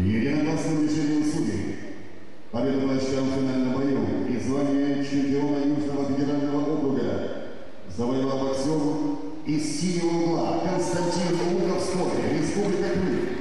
Единогласным решением судей победу получил в финальном бою и звание чемпиона Южного федерального округа завоевал боксер из синего угла Константин Луговской, Республика Крым.